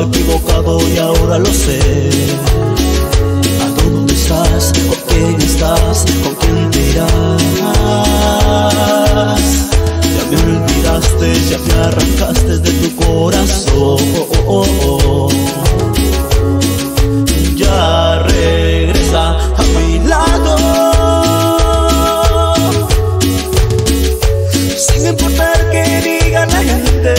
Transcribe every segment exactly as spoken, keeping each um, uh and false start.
estaba equivocado y ahora lo sé. ¿A dónde estás? ¿Con quién estás? ¿Con quién te irás? Ya me olvidaste, ya me arrancaste de tu corazón. Ya regresa a mi lado, sin importar que diga la gente.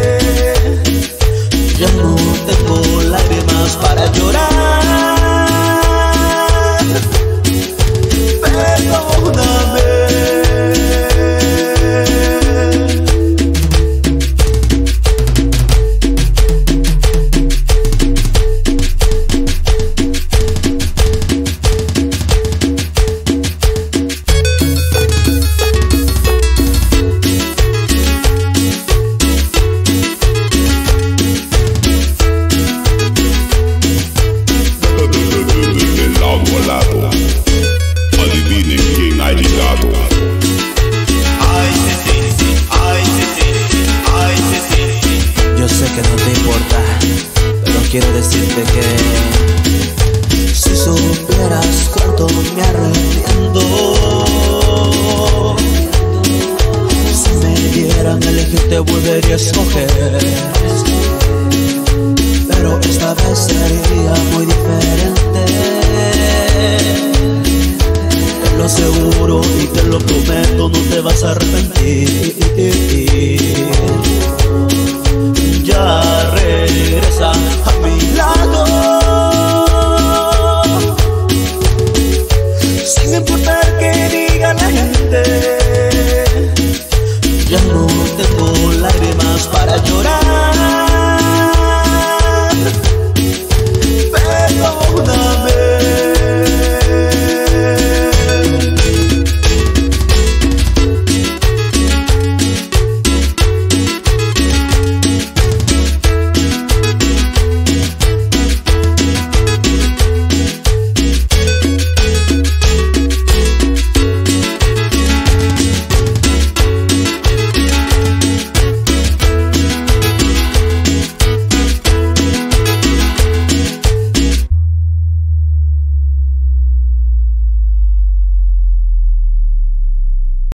Ya no tengo lágrimas para llorar. Perdóname. Adivinen quién ha llegado. Ay, sí, sí, sí, ay, sí, sí, sí, ay, sí, sí, sí. Yo sé que no te importa, pero quiero decirte que si supieras cuánto me arrepiento, si me dieran a elegir te volvería a escoger, pero esta vez sería muy diferente. Te lo aseguro y te lo prometo, no te vas a arrepentir.